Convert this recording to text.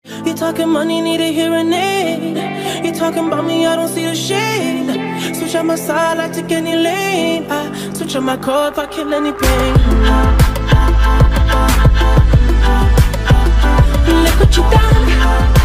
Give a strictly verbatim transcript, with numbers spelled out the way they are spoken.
You talking money, need a hearing aid. You talking about me, I don't see the shade. Switch on my side, I take any lane. I switch on my core if I kill any pain. Look what you done.